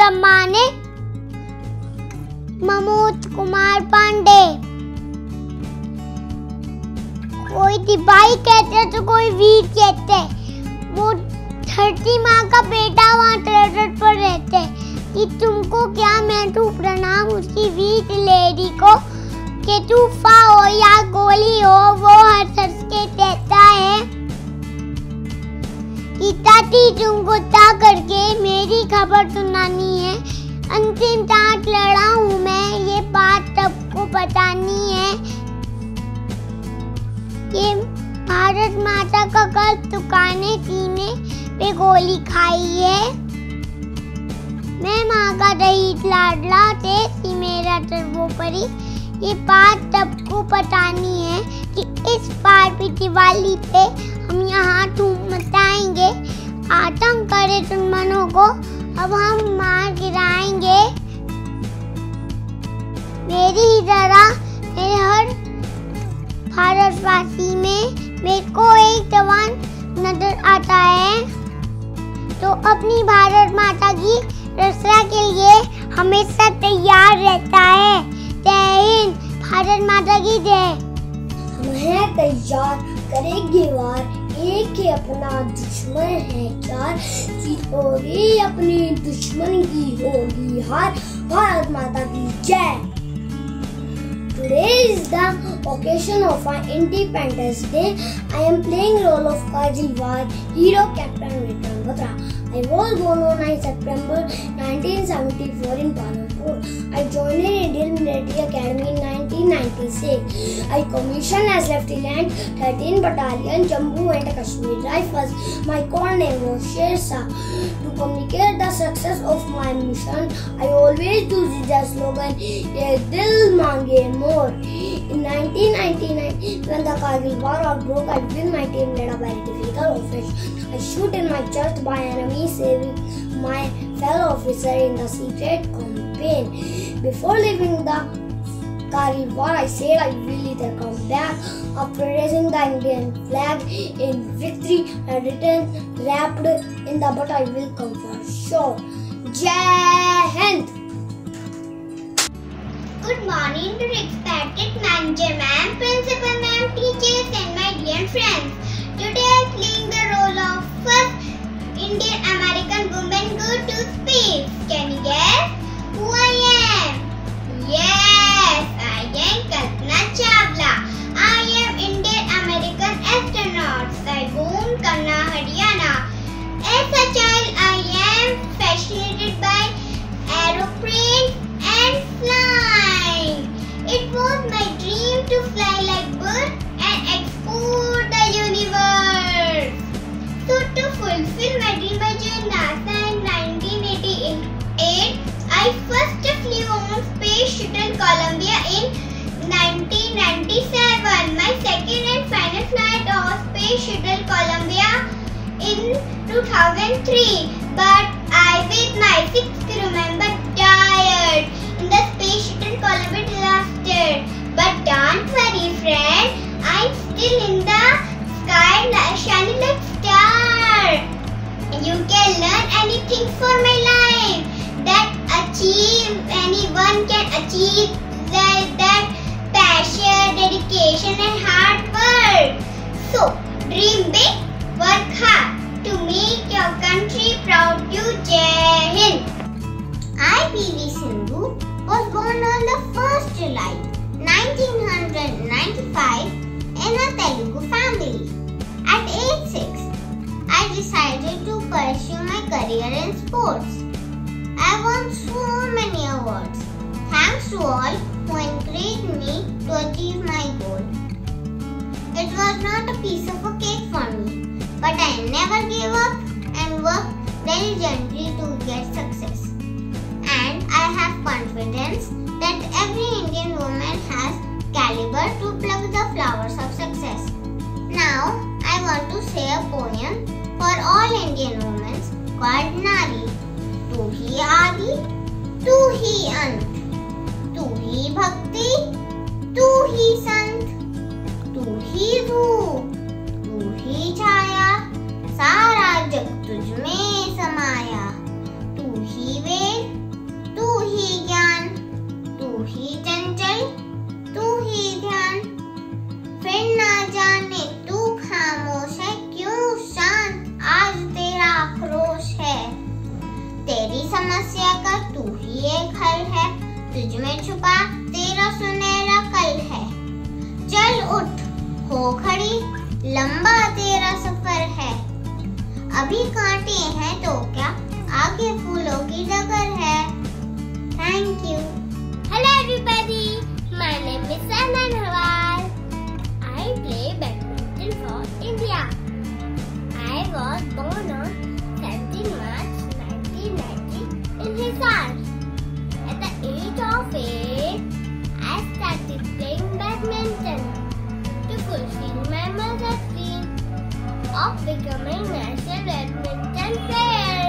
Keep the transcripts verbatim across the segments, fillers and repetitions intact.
ब्रह्मा ने मनोज कुमार पांडे। कोई दिवाई कहते तो कोई वीर कहते। वो धरती माँ का बेटा वहाँ टेरेस पर रहते। कि तुमको क्या, मैं तू प्रणाम उसकी वीर लेडी को कि तूफा हो या गोली हो वो हर हंस के कहता है कि ताती तुमको ता करके मेरी खबर सुनानी है। अंतिम टाट लड़ा हूँ मैं, ये बात सबको बतानी है। ये भारत माता का कर्ज चुकाने सीने पे गोली खाई है। मैं माँ का दही लाडला थे सी मेरा सर्वोपरि। ये बात सबको बतानी है कि इस बार भी दिवाली पे हम यहाँ धूम मचाएंगे। आतंक करे दुश्मनों को अब हम मार गिराएंगे। मेरी ही तरह मेरे हर भारतवासी में मेरे को एक जवान नजर आता है तो अपनी भारत माता की रक्षा के लिए हमेशा तैयार रहता है। जय हिंद, भारत माता की जय। हम हैं तैयार, करेंगे वार, एक ही अपना दुश्मन है चार। जीतोगे अपनी दुश्मन की होगी हार, भारत माता की जय। Today is the occasion of our Independence Day. I am playing role of Kargil War, hero Captain Vikram Batra. I was born on ninth September nineteen seventy-four in Palanpur. I joined in Indian Military Academy in nineteen ninety-six. I commissioned as Lieutenant thirteenth Battalion, Jammu and Kashmir Rifles. My code name was Sher Shah. To communicate the success of my mission, I always use the slogan, "Ye dil mange more." In nineteen ninety-nine, when the Kargil War outbroke, I with my team led a very difficult operation. I shoot in my chest by enemy, saving my fellow officer in the secret campaign. Before leaving the Kargil War, I said I will either come back after raising the Indian flag in victory and return wrapped in the but I will come for sure. Jai Hind. Good morning to respected manager ma'am, principal ma'am, teachers and my dear friends. Today I am playing the role of first Indian American woman go to space. Can you guess who I am? Yes, I am Kalpana Chawla. I am Indian American astronaut. I born Kanna, Haryana. As a child, I am fascinated by aeroplanes and flying. It was my dream to fly like bird and explore the universe. So to fulfill my dream, I joined NASA in nineteen eighty-eight. I first flew on Space Shuttle Columbia in nineteen ninety-seven. My second and final flight of Space Shuttle Columbia in two thousand three. But I with my six crew member died in the Space Shuttle Columbia disaster. But don't worry friend, I'm still in the sky shining like star. You can learn anything for my life. That achieve anyone can achieve that, that passion, dedication and hard work. So dream big, work hard to make your country proud. You Jai Hind. I, P V Sindhu, was born on the first of July nineteen ninety-five in a Telugu family. At age six, I decided to pursue my career in sports. I won so many awards. Thanks to all who encouraged me to achieve my goal. It was not a piece of a cake for me, but I never gave up and worked diligently to get success. And I have confidence that every Indian woman has caliber to pluck the flowers of success. Now, I want to say a poem for all Indian women called Nari. Tu hi Adi, tu hi Ant, tu hi Bhakti, tu hi Sant, tu hi Roop, tu hi Chaya, सारा जग तुझ में समाया, तू ही वेद ही एक हल है, तुझ में छुपा तेरा सुनहरा कल है। चल उठ हो खड़ी, लंबा तेरा सफर है, अभी कांटे हैं तो क्या, आगे फूलों की डगर है। Thank you. Hello everybody, my name is Sana Nawal. I play badminton for India. I was born on seventeenth March nineteen ninety in Hisar. At the age of eight, I started playing badminton to fulfill my mother's dream of becoming national badminton player.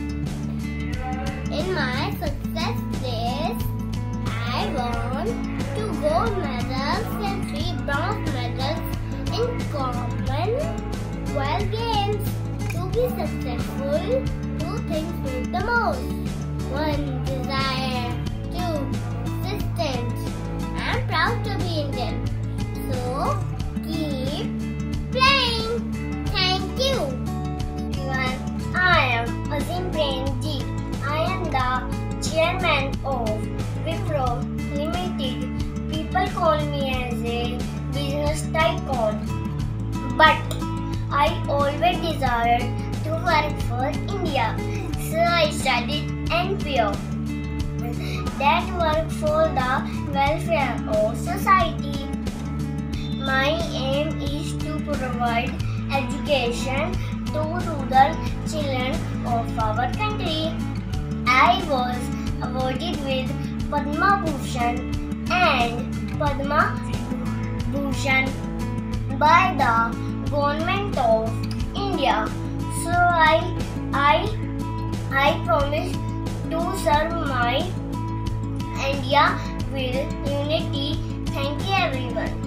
In my success race, I won two gold medals and three bronze medals in Commonwealth Games. To be successful, two things need the most. One, desire. Two, persistence. I am proud to be Indian. So, keep playing. Thank you. Everyone, I am Azim Premji. I am the chairman of Wipro Limited. People call me as a business tycoon, but I always desired to work for India, so I studied N P O. That work for the welfare of society. My aim is to provide education to rural children of our country. I was awarded with Padma Bhushan and Padma Bhushan by the Government of India. So I, I, I promise to serve my India with unity. Thank you everyone.